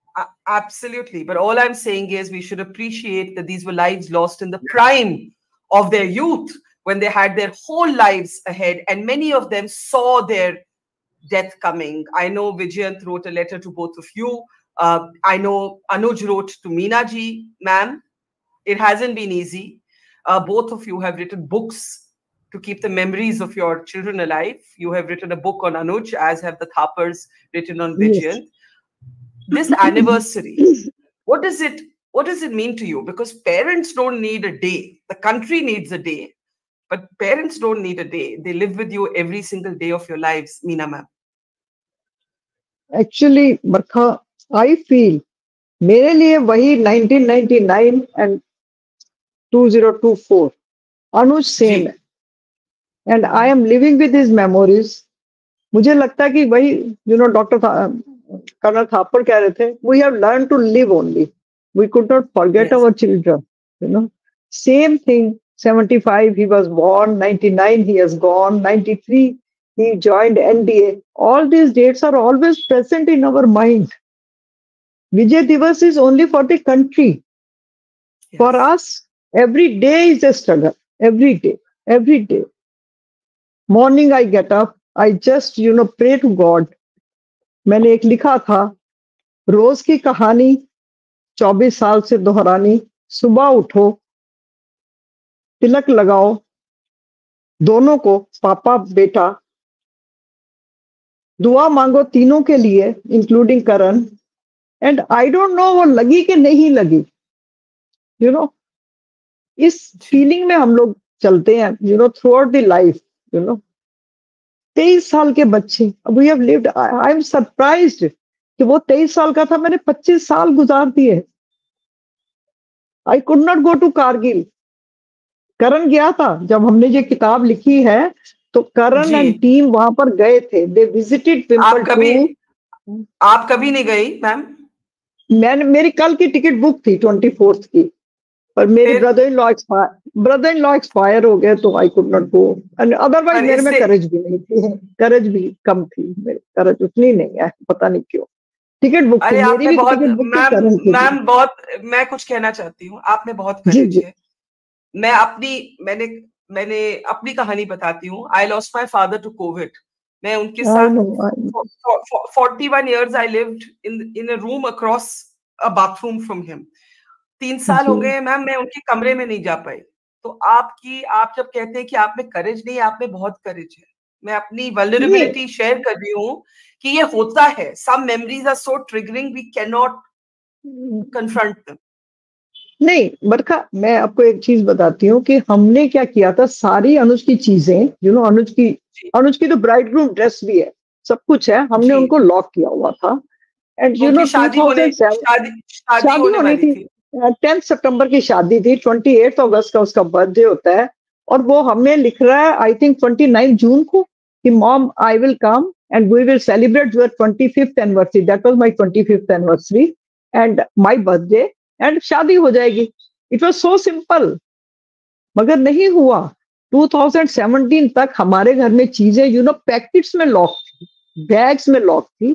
Absolutely. But all I'm saying is we should appreciate that these were lives lost in the prime of their youth when they had their whole lives ahead. And many of them saw their death coming. I know Vijayant wrote a letter to both of you. I know Anuj wrote to Meena ji, ma'am. It hasn't been easy. Both of you have written books to keep the memories of your children alive. You have written a book on Anuj, as have the Thapars written on Yes. Vijayant. This anniversary, what does it mean to you? Because parents don't need a day. The country needs a day, but parents don't need a day. They live with you every single day of your lives, Meena ma'am. Actually, Barkha, I feel मेरे लिए वही 1999 and 2024 Anuj same है जी. And I am living with his memories. मुझे लगता है कि वही डॉक्टर कर्नल थापर कह रहे थे, we have learn to live only, we could not forget Yes. Our children. Same thing. 75 he was born, 99 he has gone, 93 he joined NDA. All these dates are always present in our mind. Vijay Divas is only for the country. For Yes. us, every day is a struggle. Every day. Every day. Morning I get up, I just pray to God. मैंने एक लिखा था, रोज की कहानी 24 साल से दोहरानी. सुबह उठो, तिलक लगाओ दोनों को, पापा बेटा, दुआ मांगो तीनों के लिए including Karan. And I don't know वो लगी कि नहीं लगी. यू नो इस फीलिंग में हम लोग चलते हैं थ्रू आउट द लाइफ. 23 साल के बच्चे, we have lived. I am surprised कि वो 23 साल का था, मैंने 25 साल गुजार दिए. I could not go to Kargil. Karan गया था. जब हमने ये किताब लिखी है तो करण एंड जी. टीम वहां पर गए थे. दे विजिटेड पिंपल आप कभी नहीं गई मैम? मैंने, मेरी कल की टिकट बुक थी 24th की, पर मेरे फिर ब्रदर इन लॉ एक्सपायर हो गए तो I could not go. And otherwise पर मेरे में इससे करेज भी नहीं थी. करेज भी कम थी, मेरे करेज उतनी नहीं है, पता नहीं क्यों. टिकट बुक थी, अरे मेरी आपने भी बहुत टिकट बुक थी, मैम करण की भी. मैम बहुत मैं कुछ कहना चाहती हूँ, आप में बहुत जी करेज जी. है. मैं अपनी मैंने मैंने अपनी कहानी बताती हूँ. I lost my father to Covid. मैं उनके आई साथ no. 41 years I lived in a room across a bathroom from him. 3 साल जी हो गए मैम, मैं उनके कमरे में नहीं जा पाई. तो आप जब कहते हैं कि आप में करेज नहीं, आप में बहुत करेज है. मैं अपनी ये वल्नरेबिलिटी शेयर कर रही हूँ कि ये होता है. Some memories are so triggering, we can not confront them. नहीं बरखा, मैं आपको एक चीज बताती हूँ कि हमने क्या किया था. सारी अनुज की चीजें जी. अनुज की तो ब्राइड ग्रूम ड्रेस भी है, सब कुछ है, हमने जी. उनको लॉक किया हुआ था. एंड उनकी 2007 शादी शादी होने होनी वाली थी. थी. 10 सितंबर की शादी थी. 28 अगस्त का उसका बर्थडे होता है. और वो हमें लिख रहा है आई थिंक 29 जून को कि mom I will come and we will celebrate your 25th anniversary. That was my 25th anniversary and my birthday, and शादी हो जाएगी. It was so simple. मगर नहीं हुआ. 2017 तक हमारे घर में चीजें पैकेट्स में लॉक थी, बैग्स में लॉक थी.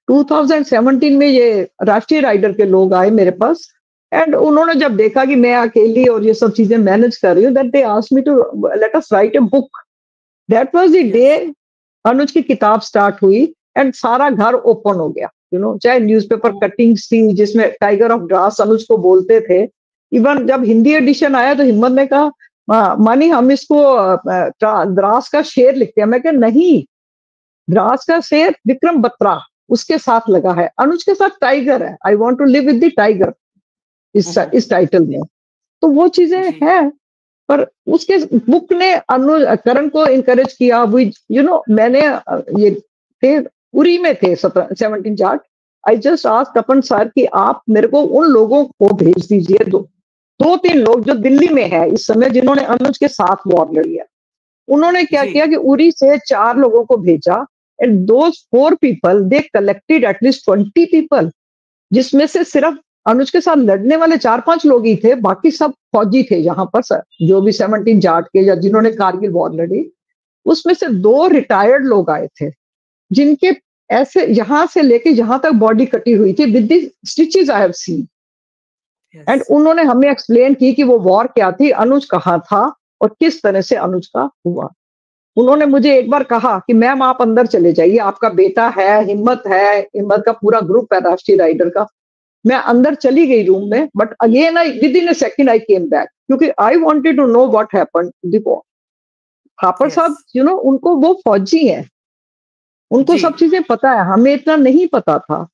2017 में ये राष्ट्रीय राइडर के लोग आए मेरे पास, एंड उन्होंने जब देखा कि मैं अकेली और ये सब चीजें मैनेज कर रही हूँ, that they asked me to let us write a book. That was the day Yes. Anuj की किताब स्टार्ट हुई एंड सारा घर ओपन हो गया. चाहे न्यूज़पेपर कटिंग्स थी जिसमें टाइगर ऑफ द्रास अनुज को बोलते थे. इवन जब हिंदी एडिशन आया तो हिम्मत ने कहा, मानी हम इसको द्रास का शेर लिखते हैं. मैं कहा नहीं, द्रास का शेर विक्रम बत्रा उसके साथ लगा है, अनुज के साथ टाइगर है. I want to live with the tiger इस टाइटल में. तो वो चीजें जी. हैं. पर उसके बुक ने अनुज करण को इनकरेज किया. मैंने ये थे उरी में थे 17 Jat. I just asked Tapan sir कि आप मेरे को उन लोगों को भेज दीजिए, दो तीन लोग जो दिल्ली में है इस समय जिन्होंने अनुज के साथ वॉर लड़ी है. उन्होंने क्या जी. किया कि उरी से 4 लोगों को भेजा, and those 4 people they collected at least 20 people, जिसमें से सिर्फ अनुज के साथ लड़ने वाले 4-5 लोग ही थे, बाकी सब फौजी थे यहाँ पर सर, जो भी 17 जाट के या जिन्होंने कारगिल वॉर लड़ी. उसमें से 2 रिटायर्ड लोग आए थे जिनके ऐसे यहाँ से लेके जहां तक बॉडी कटी हुई थी with the stitches I have seen. And उन्होंने हमें एक्सप्लेन की कि वो वॉर क्या थी, अनुज कहाँ था और किस तरह से अनुज का हुआ। उन्होंने मुझे एक बार कहा कि मैम आप अंदर चले जाइए, आपका बेटा है, हिम्मत का पूरा ग्रुप है राष्ट्रीय राइडर का। मैं अंदर चली गई रूम में, but again I with in a second I came back, क्योंकि I wanted to know what happened the war. Thapar साहब उनको वो फौजी है, उनको सब चीजें पता है, हमें इतना नहीं पता था।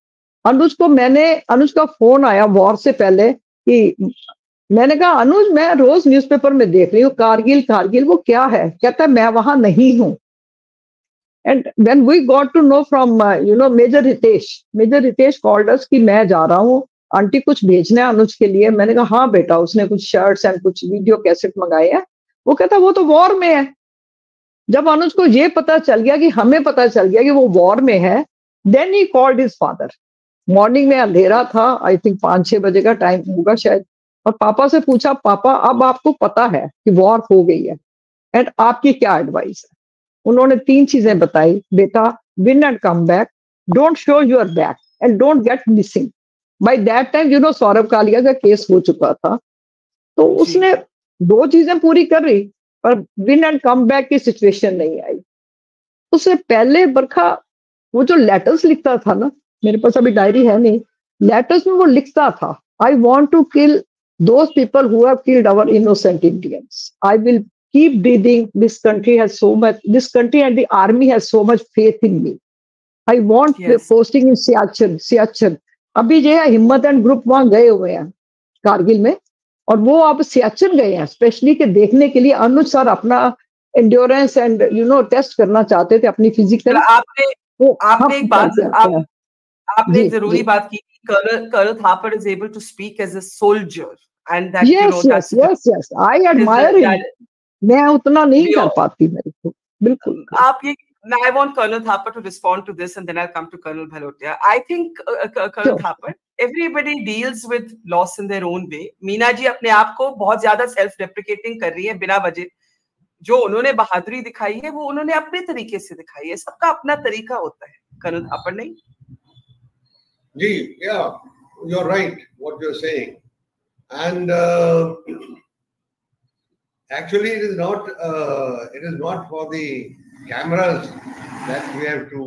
अनुज का फोन आया वॉर से पहले कि मैंने कहा अनुज मैं रोज न्यूज़पेपर में देख रही हूँ कारगिल वो क्या है, कहता है मैं वहां नहीं हूं। And when we got to know from major Ritesh called us कि मैं जा रहा हूँ, आंटी कुछ भेजना है अनुज के लिए। मैंने कहा हाँ बेटा, उसने कुछ शर्ट्स एंड कुछ वीडियो कैसेट मंगाए हैं। वो कहता वो तो वॉर में है। जब अनुज को ये पता चल गया कि हमें पता चल गया कि वो वॉर में है, then he called his father. Morning में अंधेरा था, आई थिंक 5-6 बजे का टाइम होगा शायद, और पापा से पूछा पापा अब आपको पता है कि वॉर हो गई है एंड आपकी क्या एडवाइस है। उन्होंने 3 चीजें बताई, बेटा win and come back, don't show your back and don't get missing. By that time Saurabh Kalia का केस हो चुका था, तो उसने 2 चीजें पूरी कर रही पर विन एंड कम बैक की सिचुएशन नहीं आई। उससे पहले बरखा वो जो लेटर्स लिखता था ना, मेरे पास अभी डायरी है नहीं, लेटर्स में वो लिखता था I want to kill those people who have killed our innocent Indians. I will keep breathing. This country and the army has so much faith in me. I want posting in Siachen. अभी जो है हिम्मत and group वहां गए हुए हैं कारगिल में, और वो अब सियाचिन गए हैं स्पेशली के देखने के लिए। अनुज सर अपना एंड्योरेंस एंड टेस्ट करना चाहते थे अपनी फिजिकल। आपने एक बात आपने जरूरी बात की, Colonel Thapar is able to speak as a soldier, and that yes, I admire him. मैं उतना नहीं कर पाती मेरे को, बिल्कुल। आप ये I want Colonel Thapar to respond to this, and then I'll come to Colonel Bhalotia. I think Colonel Thapar, everybody deals with loss in their own way. Meena ji अपने आप को बहुत ज्यादा सेल्फ डेप्रिकेटिंग कर रही है बिना वजह। जो उन्होंने बहादुरी दिखाई है वो उन्होंने अपने तरीके से दिखाई है, सबका अपना तरीका होता है। कर्नल थापर नहीं जी, yeah, you're right what you're saying, and actually it is not for the cameras that we have to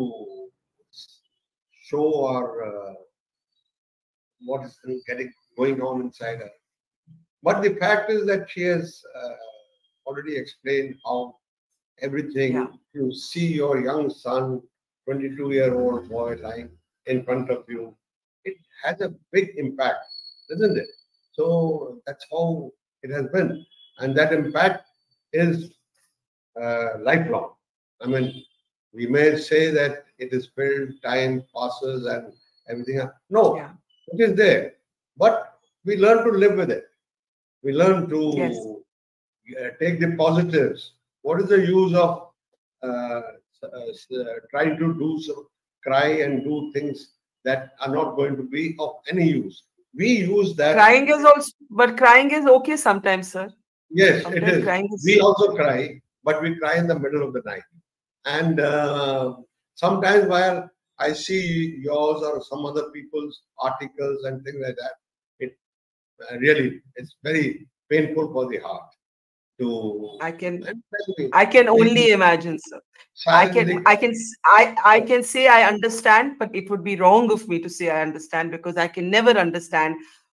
show or what is going on inside her. But the fact is that she has already explained how everything, you see your young son, 22-year-old boy lying in front of you, it has a big impact, isn't it? So that's how it has been. And that impact is lifelong. I mean, we may say that it is filled, time passes and everything. No, it is there. But we learn to live with it. We learn to take the positives. What is the use of trying to cry and do things that are not going to be of any use? We use that. Crying is also, but crying is okay sometimes, sir. Yes, sometimes it is. We also cry, but we cry in the middle of the night. And sometimes while I see yours or some other people's articles and things like that, it really, it's very painful for the heart. I can only imagine, sir. I can say I understand, but it would be wrong of me to say I understand, because I can never understand